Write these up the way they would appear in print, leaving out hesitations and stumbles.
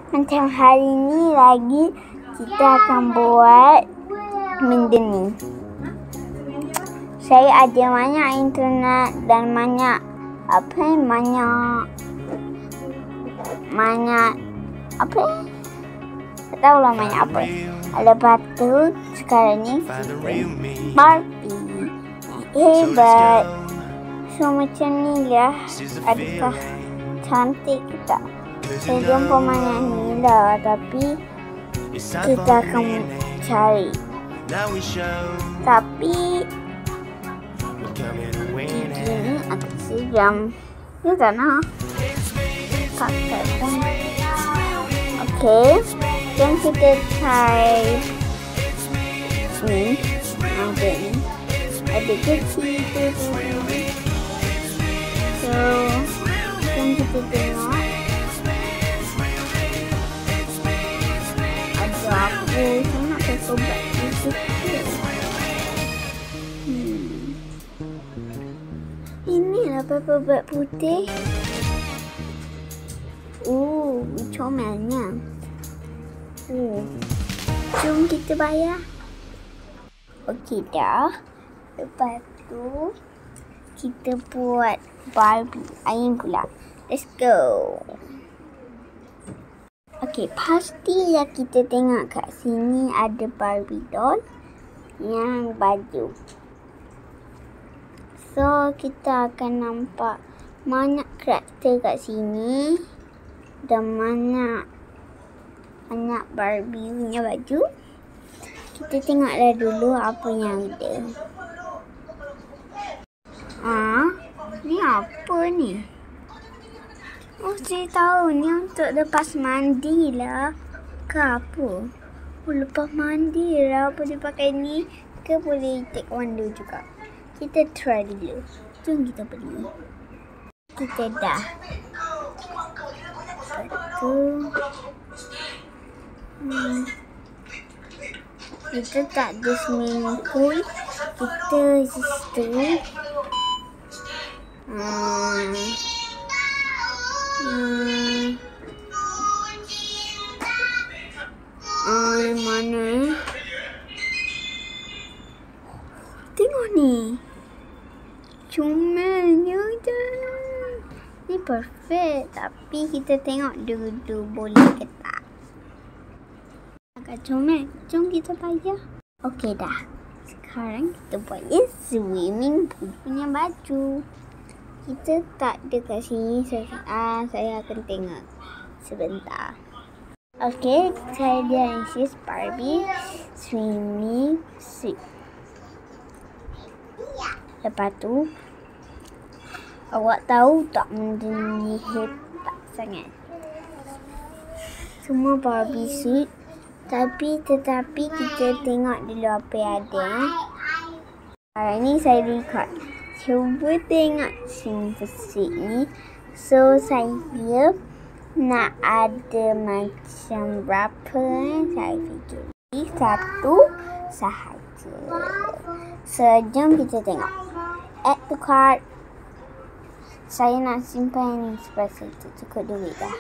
Macam hari ni lagi kita akan buat benda ni. Saya ada banyak internet dan banyak tak tahulah banyak apa. Lepas tu sekarang ni barbie hebat. So macam ni lah. Adakah cantik ke tak? Saya jumpa mana ni lah, tapi kita akan cari. Tapi ini agak sejam. Dia tak nak. Okey, jom kita try ni. Ada kecil tu. So, jom kita tengok. Ada apa? Saya nak coba sikit. Inilah paper putih. Comelnya. Jom kita bayar. Okey dah. Lepas tu kita buat barbie. Ain pula. Let's go. Okey, pastilah kita tengok kat sini ada barbie doll yang baju. So, kita akan nampak banyak karakter kat sini dan banyak barbie punya baju. Kita tengoklah dulu apa yang ada. Ni apa ni? Oh, saya tahu ni untuk lepas mandi lah. Ke apa? Oh, lepas mandi lah. Apa dia pakai ni? Ke boleh take wonder juga? Kita try dulu. Jom kita beli. Kita dah. Betul. Kita tak ada swimming pool. Kita situ. Mana? Tengok ni. Comelnya dah. Ni perfect. Tapi kita tengok dulu boleh ke tak. Agak comel. Jom kita bayar. Okey dah. Sekarang kita buat swimming pool punya baju. Kita tak ada kat sini. Saya akan tengok sebentar. Okey, saya dia aisyah Barbie swimming suit. Lepas tu, awak tahu tak benda ni hebat sangat. Semua Barbie suit. Tetapi kita tengok dulu apa yang ada. Hari ni saya record. Cuba tengok simple suit ni. So, saya nak ada macam berapa saya fikir. Satu sahaja. So, jom kita tengok. Add to cart. Saya nak simpan sebab saya cukup duit dah.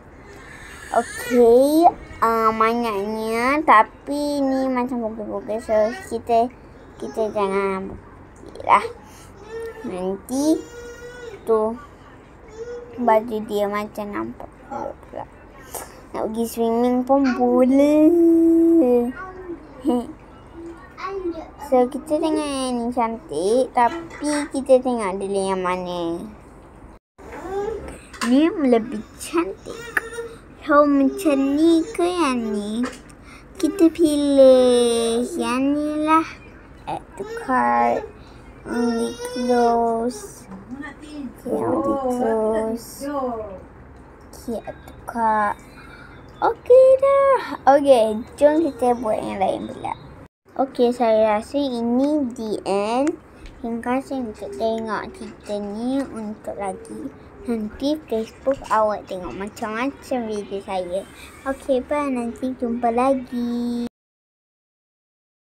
Okey, banyaknya, tapi ni macam bogel-bogel. So, kita jangan bukti lah. Nanti tu baju dia macam nampak pula. Nak pergi swimming pun boleh. So, kita tengok yang ni cantik, tapi kita tengok dulu yang mana. Ni lebih cantik. So, macam ni ke yang ni? Kita pilih yang ni lah. Add to cart. Only close. Okay, add to cart. Okey dah. Okey, jom kita buat yang lain pula. Okey, saya rasa ini the end. Terima kasih untuk tengok kita ni untuk lagi. Nanti Facebook awak tengok macam-macam video saya. Okey, bye. Nanti jumpa lagi.